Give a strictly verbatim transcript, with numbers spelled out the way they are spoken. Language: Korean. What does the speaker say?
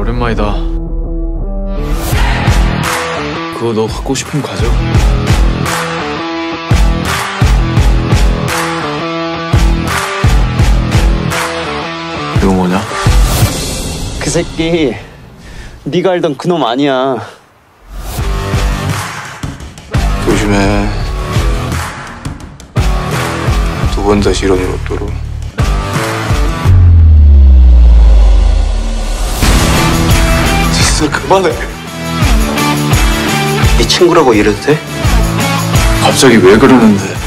오랜만이다. 그거 너 갖고 싶은 과자? 이거 뭐냐? 그 새끼 네가 알던 그놈 아니야. 조심해. 두 번 다시 이런 일 없도록. 됐어, 그만해. 네 친구라고 이래도 돼? 갑자기 왜 그러는데?